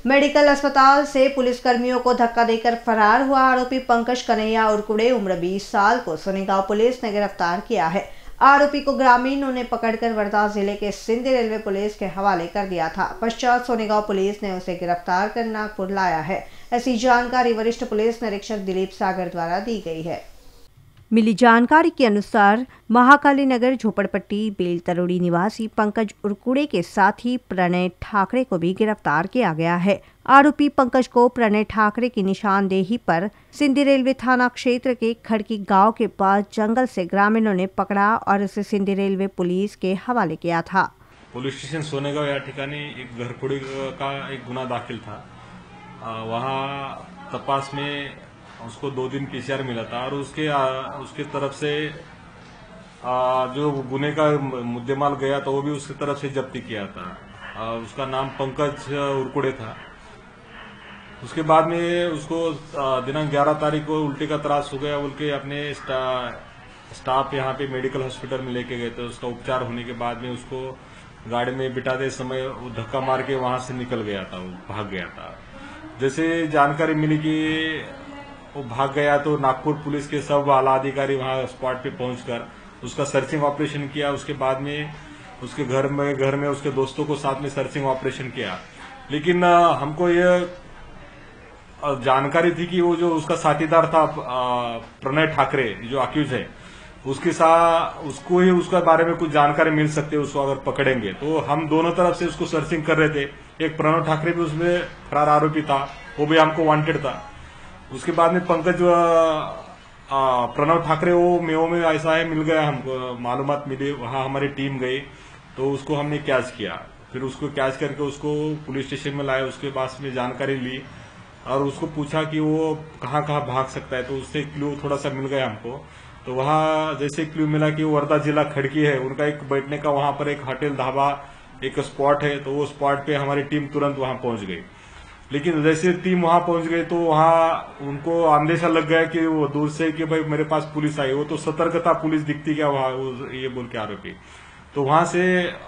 Medical अस्पताल से पुलिसकर्मियों को धक्का देकर फरार हुआ आरोपी पंकज कन्हैया उर्कुड़े उम्र 20 साल को सोनेगांव पुलिस ने गिरफ्तार किया है। आरोपी को ग्रामीणों ने पकड़कर वर्धा जिले के सिंधी रेलवे पुलिस के हवाले कर दिया था। पश्चात सोनेगांव पुलिस ने उसे गिरफ्तार कर नागपुर लाया है। ऐसी जानकारी वरिष्ठ पुलिस निरीक्षक दिलीप सागर द्वारा दी गई है। मिली जानकारी के अनुसार महाकाली नगर झोपड़पट्टी बेलतरोड़ी निवासी पंकज उर्कुड़े के साथ ही प्रणय ठाकरे को भी गिरफ्तार किया गया है। आरोपी पंकज को प्रणय ठाकरे की निशानदेही पर सिंधी रेलवे थाना क्षेत्र के खड़की गांव के पास जंगल से ग्रामीणों ने पकड़ा और उसे सिंधी रेलवे पुलिस के हवाले किया था। पुलिस स्टेशन सोनेगांव या ठिकाणी एक घरफोड़ी का एक गुना दाखिल था। वहाँ तपास में उसको 2 दिन PCR मिला था और उसके तरफ से जो गुने का मुद्देमाल गया था वो भी उसकी तरफ से जब्ती किया था। उसका नाम पंकज उर्कुड़े था। उसके बाद में उसको दिनांक 11 तारीख को उल्टी का त्रास हो गया बोल के अपने स्टाफ यहाँ पे मेडिकल हॉस्पिटल में लेके गए थे। उसका उपचार होने के बाद में उसको गाड़ी में बिठाते समय वो धक्का मार के वहां से निकल गया था, वो भाग गया था। जैसे जानकारी मिली कि वो भाग गया तो नागपुर पुलिस के सब आला अधिकारी वहां स्पॉट पे पहुंचकर उसका सर्चिंग ऑपरेशन किया। उसके बाद में उसके घर में उसके दोस्तों को साथ में सर्चिंग ऑपरेशन किया। लेकिन हमको ये जानकारी थी कि वो जो उसका साथीदार था प्रणय ठाकरे जो अक्यूज है उसको ही उसका बारे में कुछ जानकारी मिल सकती है। उसको अगर पकड़ेंगे तो हम दोनों तरफ से उसको सर्चिंग कर रहे थे। एक प्रणय ठाकरे भी उसमें फरार आरोपी था, वो भी हमको वांटेड था। उसके बाद में पंकज प्रणव ठाकरे वो मेओ में ऐसा है मिल गया, हमको मालूमात मिली। वहां हमारी टीम गई तो उसको हमने कैच किया। फिर उसको कैच करके उसको पुलिस स्टेशन में लाए। उसके पास में जानकारी ली और उसको पूछा कि वो कहाँ भाग सकता है। तो उससे क्लू थोड़ा सा मिल गया हमको। तो वहां जैसे क्लू मिला कि वो वर्धा जिला खड़की है, उनका एक बैठने का वहां पर एक होटल ढाबा एक स्पॉट है। तो वो स्पॉट पे हमारी टीम तुरंत वहां पहुंच गई। लेकिन जैसे टीम वहां पहुंच गई तो वहां उनको अंदेशा लग गया कि वो दूर से कि भाई मेरे पास पुलिस आई। वो तो सतर्कता पुलिस दिखती क्या वहां, ये बोल के आरोपी। तो वहां से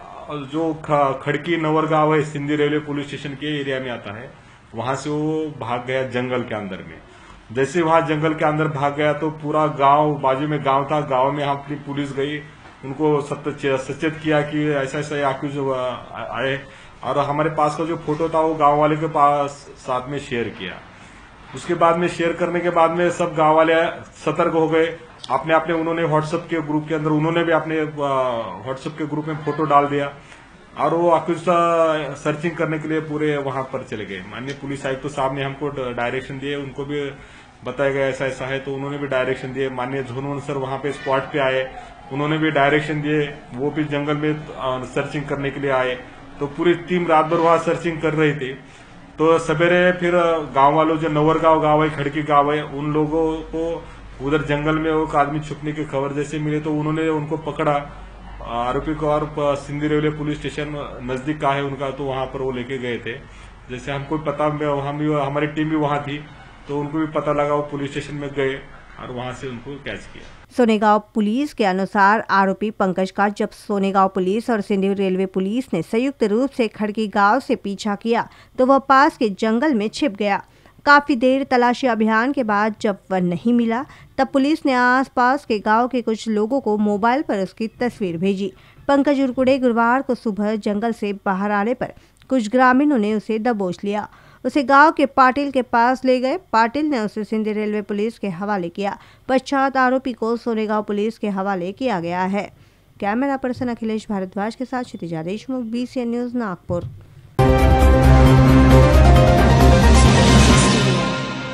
जो खड़की नवरगांव है सिंधी रेलवे पुलिस स्टेशन के एरिया में आता है, वहां से वो भाग गया जंगल के अंदर में। जैसे वहां जंगल के अंदर भाग गया तो पूरा गांव, बाजू में गांव था, गांव में अपनी पुलिस गई, उनको सचेत किया कि ऐसा ऐसा आक्यूज आए। और हमारे पास का जो फोटो था वो गांव वाले के पास साथ में शेयर किया। उसके बाद में शेयर करने के बाद में सब गांव वाले सतर्क हो गए। अपने उन्होंने व्हाट्सएप के ग्रुप के अंदर उन्होंने भी अपने व्हाट्सएप के ग्रुप में फोटो डाल दिया और वो अक्यूज सर्चिंग करने के लिए पूरे वहां पर चले गए। माननीय पुलिस आयुक्त तो साहब ने हमको डायरेक्शन दिए, उनको भी बताया गया ऐसा ऐसा है, तो उन्होंने भी डायरेक्शन दिए। माननीय झोन सर वहां पे स्पॉट पे आए, उन्होंने भी डायरेक्शन दिए। वो भी जंगल में सर्चिंग करने के लिए आए। तो पूरी टीम रात भर वहां सर्चिंग कर रही थी। तो सवेरे फिर गांव वालों जो नवरगांव गांव है, खड़की गांव है, उन लोगों को उधर जंगल में एक आदमी छुपने की खबर जैसे मिली तो उन्होंने उनको पकड़ा आरोपी को और सिंधी रेलवे पुलिस स्टेशन नजदीक का है उनका, तो वहां पर वो लेके गए थे। जैसे हमको पता, हमारी टीम भी वहां थी तो उनको भी पता लगा, वो पुलिस स्टेशन में गए और वहां से उनको कैच किया। सोनेगांव पुलिस के अनुसार आरोपी पंकज का जब सोनेगांव पुलिस और सिंधी रेलवे पुलिस ने संयुक्त रूप से खड़की गांव से पीछा किया तो वह पास के जंगल में छिप गया। काफी देर तलाशी अभियान के बाद जब वह नहीं मिला तब पुलिस ने आसपास के गांव के कुछ लोगों को मोबाइल पर उसकी तस्वीर भेजी। पंकज उर्कुड़े गुरुवार को सुबह जंगल से बाहर आने पर कुछ ग्रामीणों ने उसे दबोच लिया। उसे गांव के पाटिल के पास ले गए। पाटिल ने उसे सिंधी रेलवे पुलिस के हवाले किया। पश्चात आरोपी को सोनेगांव पुलिस के हवाले किया गया है। कैमरा पर्सन अखिलेश भारद्वाज के साथ क्षितिजा देशमुख, BCN न्यूज, नागपुर।